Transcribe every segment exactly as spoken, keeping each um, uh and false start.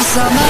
bersama.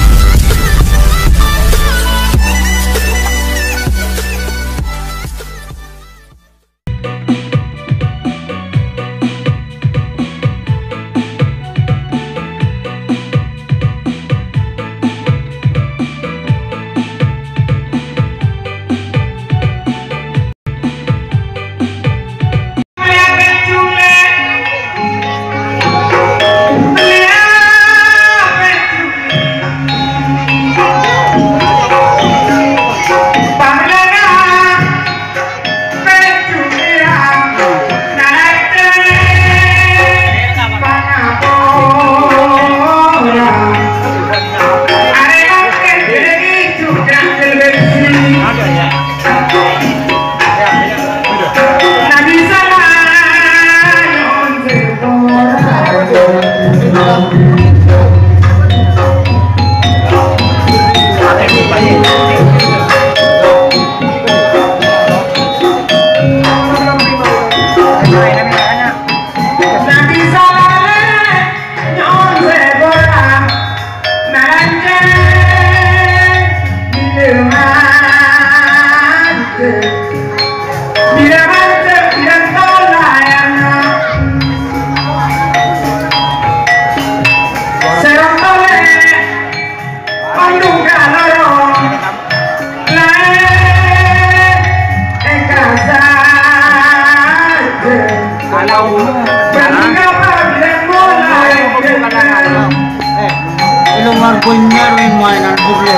Punya mainan burle.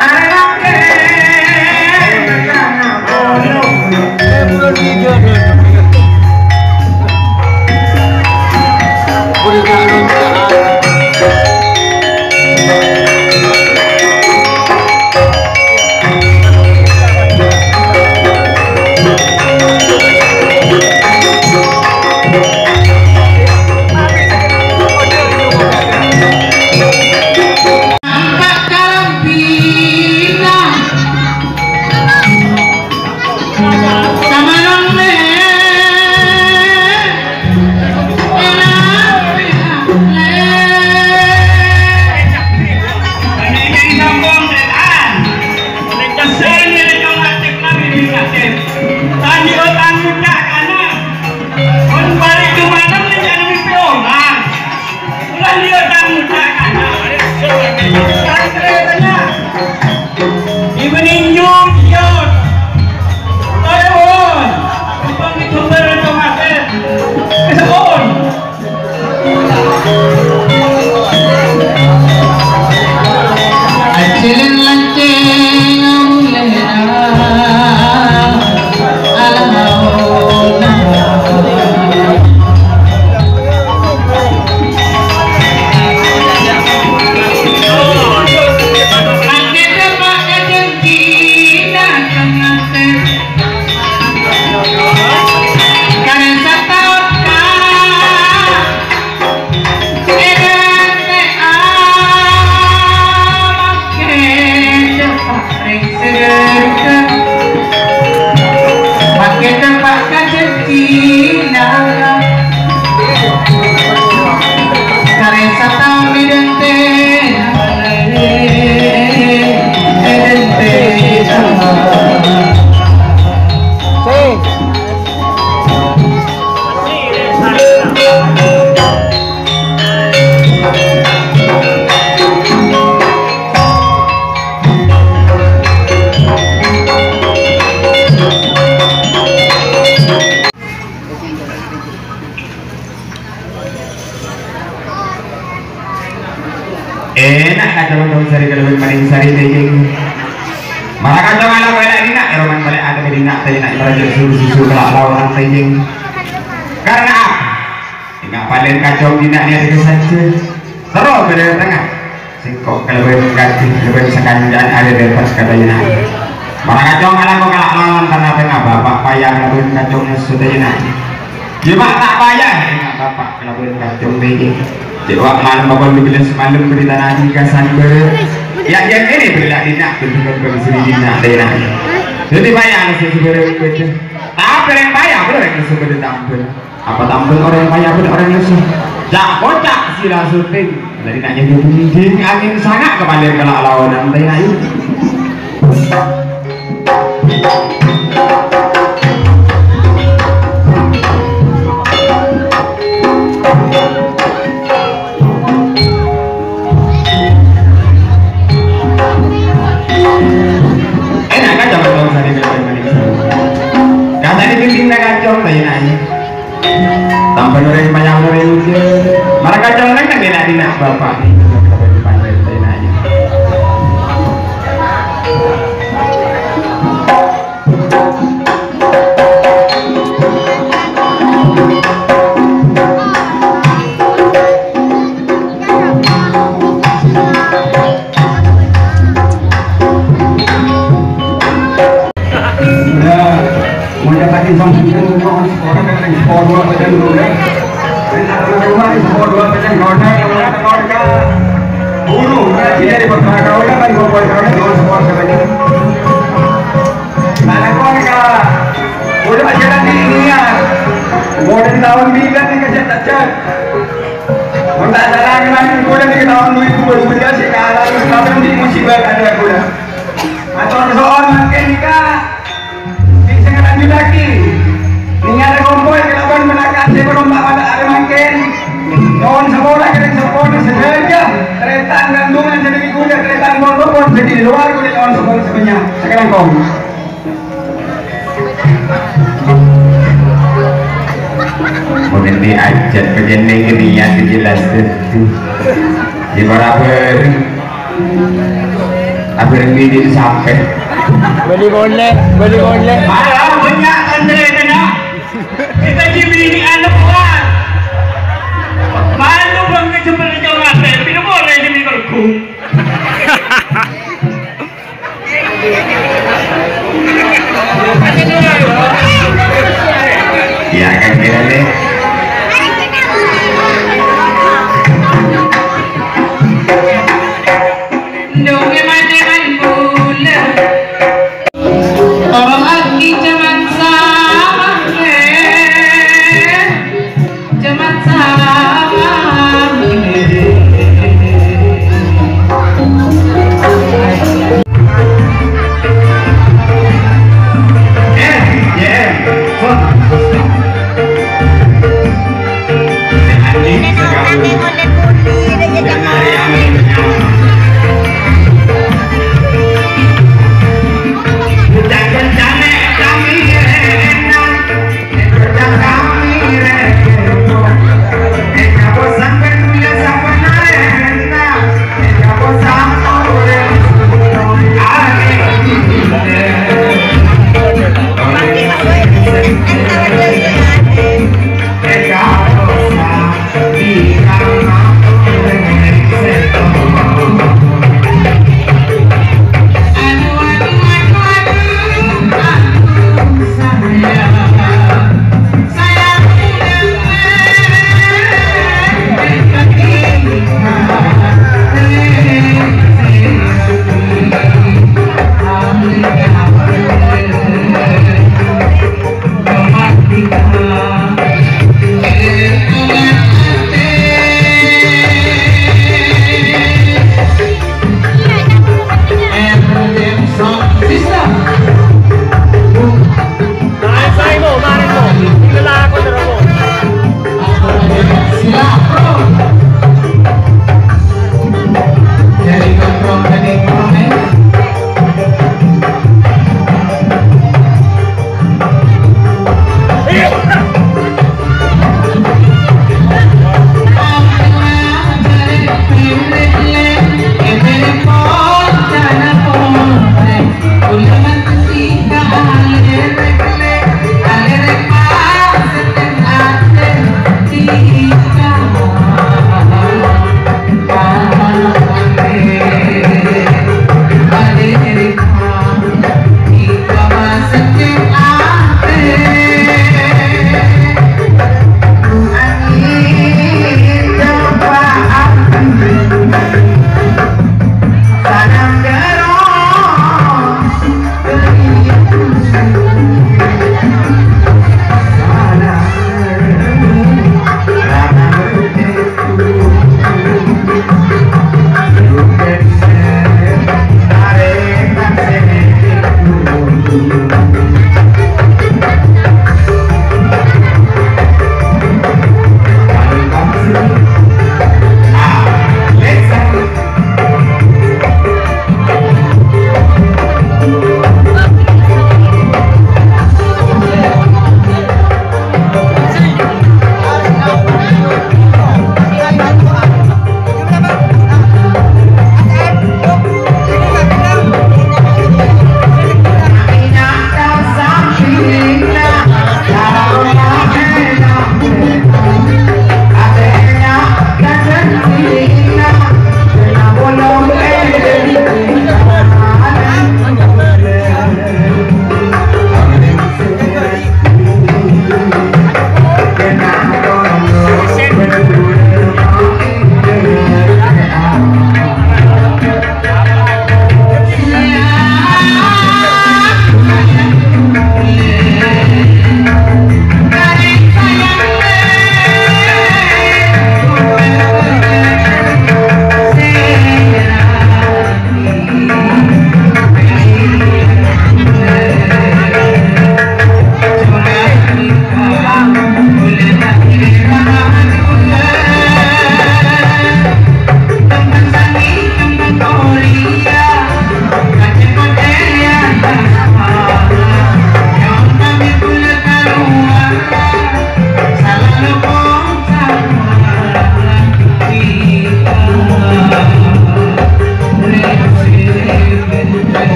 Enak kan teman-teman sari kalau paling sari daging. Malah kacau malah balik ini nak, roman balik ada beli nak, tapi nak belajar susu-susu kalau lawan daging. Karena apa? Tidak paling kacau tidak ni ada saja. Terus pada tengah. Singkok kalau beli ganti, kalau beli sekanjang ada bebas katanya nak. Malah kacau malah kau kalau lawan karena tengah bapak payah kalau beli kacaunya sudah nak. Cuma tak payah, ingat bapak kalau beli kacau daging. Jawab malam bapak bila semalam berita nanti kasan ber ya yang ini berlaku tidak tentukan bersih tidak ada jadi bayar nasi sebenarnya tapi yang bayar boleh nasi sebenarnya tampil apa tampil orang yang bayar boleh orang yang sih Jak kocak sila syuting. Dari nak jadi dinding angin sangat kembali ke lawanan teh ayu. Enak kan zaman tahun sari main-main. Kata di dinding nak kacau teh ayu. Tanpa orang banyak orang lucu, malah kacau orang kan dia nak bapak ni. Tahun bigan ni kasi tacat. Mata jalan lagi kuda ni tahun dua ribu dua belas sekarang tapi di musibah ada kuda. Atau soal makin nikah. Bisa lanjut lagi. Ini ada kompoi kelaban menakat sebelum pada ada makin. Tahun sekolah kena sekolah saja. Kereta gantungan jadi kuda kereta motor jadi luar kuda tahun sekolah sebenarnya. Sekarang kau. Mungkin diajak kejening niat dijelaskan di berapa apa ini di sampai beli boleh beli boleh ada banyak Andre kena kita cibini anak